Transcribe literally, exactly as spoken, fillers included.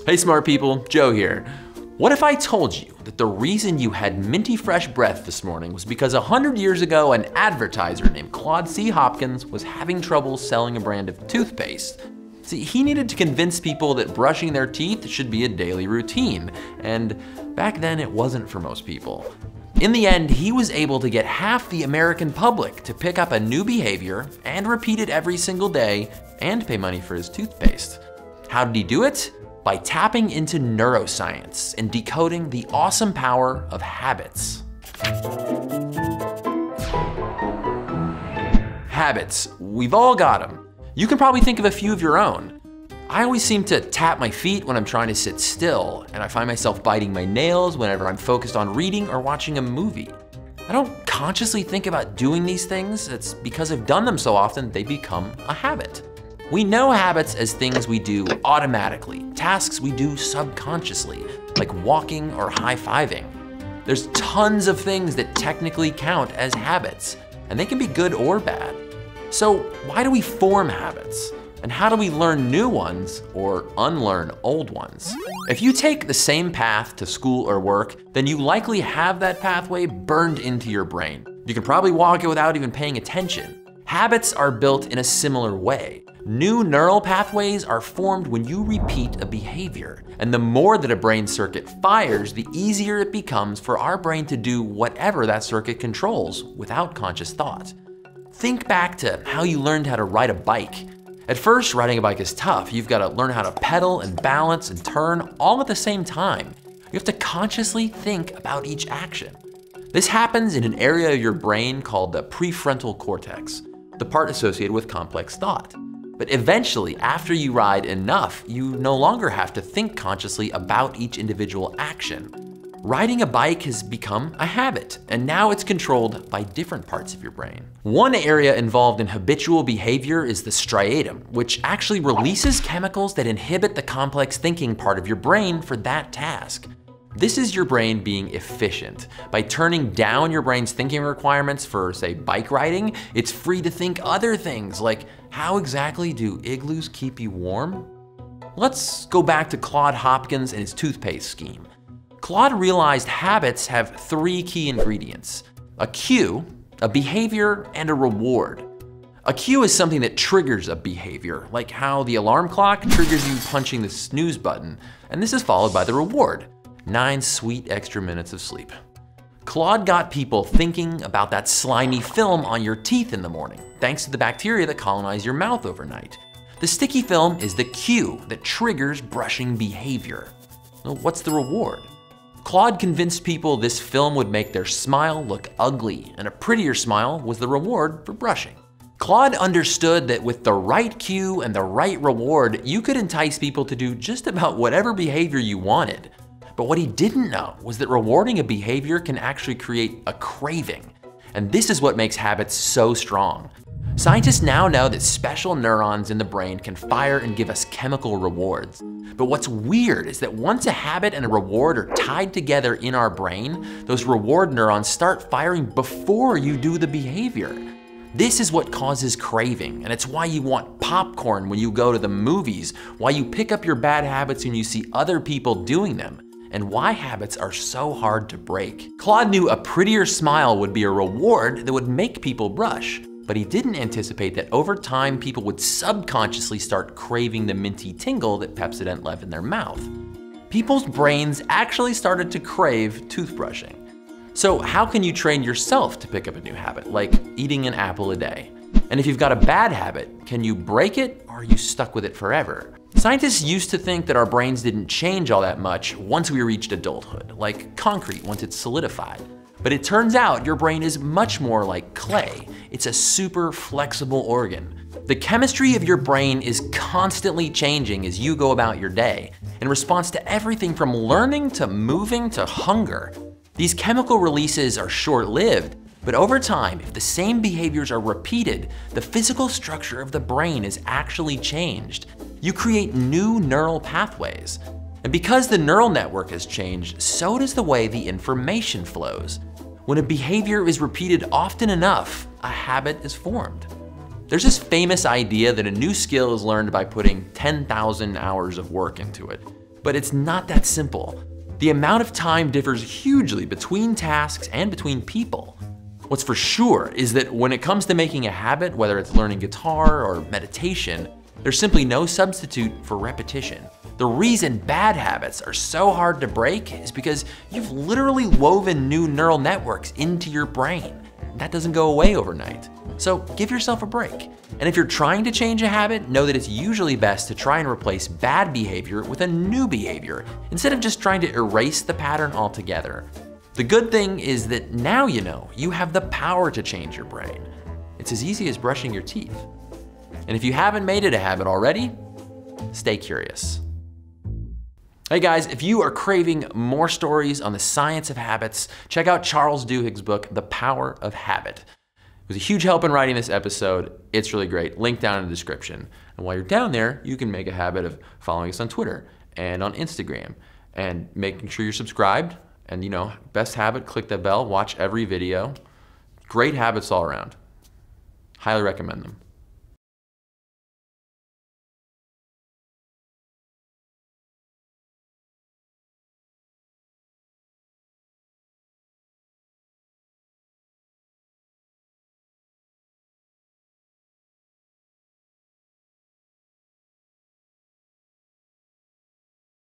Hey smart people, Joe here. What if I told you that the reason you had minty fresh breath this morning was because a hundred years ago an advertiser named Claude C. Hopkins was having trouble selling a brand of toothpaste? See, he needed to convince people that brushing their teeth should be a daily routine, and back then it wasn't for most people. In the end, he was able to get half the American public to pick up a new behavior and repeat it every single day and pay money for his toothpaste. How did he do it? By tapping into neuroscience and decoding the awesome power of habits. Habits, we've all got them. You can probably think of a few of your own. I always seem to tap my feet when I'm trying to sit still, and I find myself biting my nails whenever I'm focused on reading or watching a movie. I don't consciously think about doing these things. It's because I've done them so often, they become a habit. We know habits as things we do automatically, tasks we do subconsciously, like walking or high-fiving. There's tons of things that technically count as habits, and they can be good or bad. So why do we form habits? And how do we learn new ones or unlearn old ones? If you take the same path to school or work, then you likely have that pathway burned into your brain. You can probably walk it without even paying attention. Habits are built in a similar way. New neural pathways are formed when you repeat a behavior. And the more that a brain circuit fires, the easier it becomes for our brain to do whatever that circuit controls without conscious thought. Think back to how you learned how to ride a bike. At first, riding a bike is tough. You've got to learn how to pedal and balance and turn all at the same time. You have to consciously think about each action. This happens in an area of your brain called the prefrontal cortex, the part associated with complex thought. But eventually, after you ride enough, you no longer have to think consciously about each individual action. Riding a bike has become a habit, and now it's controlled by different parts of your brain. One area involved in habitual behavior is the striatum, which actually releases chemicals that inhibit the complex thinking part of your brain for that task. This is your brain being efficient. By turning down your brain's thinking requirements for, say, bike riding, it's free to think other things, like how exactly do igloos keep you warm? Let's go back to Claude Hopkins and his toothpaste scheme. Claude realized habits have three key ingredients: a cue, a behavior, and a reward. A cue is something that triggers a behavior, like how the alarm clock triggers you punching the snooze button, and this is followed by the reward: nine sweet extra minutes of sleep. Claude got people thinking about that slimy film on your teeth in the morning, thanks to the bacteria that colonize your mouth overnight. The sticky film is the cue that triggers brushing behavior. Well, what's the reward? Claude convinced people this film would make their smile look ugly, and a prettier smile was the reward for brushing. Claude understood that with the right cue and the right reward, you could entice people to do just about whatever behavior you wanted. But what he didn't know was that rewarding a behavior can actually create a craving. And this is what makes habits so strong. Scientists now know that special neurons in the brain can fire and give us chemical rewards. But what's weird is that once a habit and a reward are tied together in our brain, those reward neurons start firing before you do the behavior. This is what causes craving, and it's why you want popcorn when you go to the movies, why you pick up your bad habits when you see other people doing them, and why habits are so hard to break. Claude knew a prettier smile would be a reward that would make people brush, but he didn't anticipate that over time people would subconsciously start craving the minty tingle that Pepsodent left in their mouth. People's brains actually started to crave toothbrushing. So how can you train yourself to pick up a new habit, like eating an apple a day? And if you've got a bad habit, can you break it, or are you stuck with it forever? Scientists used to think that our brains didn't change all that much once we reached adulthood, like concrete once it's solidified. But it turns out your brain is much more like clay. It's a super flexible organ. The chemistry of your brain is constantly changing as you go about your day, in response to everything from learning to moving to hunger. These chemical releases are short-lived, but over time, if the same behaviors are repeated, the physical structure of the brain is actually changed. You create new neural pathways. And because the neural network has changed, so does the way the information flows. When a behavior is repeated often enough, a habit is formed. There's this famous idea that a new skill is learned by putting ten thousand hours of work into it. But it's not that simple. The amount of time differs hugely between tasks and between people. What's for sure is that when it comes to making a habit, whether it's learning guitar or meditation, there's simply no substitute for repetition. The reason bad habits are so hard to break is because you've literally woven new neural networks into your brain. That doesn't go away overnight. So give yourself a break. And if you're trying to change a habit, know that it's usually best to try and replace bad behavior with a new behavior, instead of just trying to erase the pattern altogether. The good thing is that now you know you have the power to change your brain. It's as easy as brushing your teeth. And if you haven't made it a habit already, stay curious. Hey guys, if you are craving more stories on the science of habits, check out Charles Duhigg's book, The Power of Habit. It was a huge help in writing this episode. It's really great. Link down in the description. And while you're down there, you can make a habit of following us on Twitter and on Instagram and making sure you're subscribed. And you know, best habit, click the bell, watch every video. Great habits all around. Highly recommend them.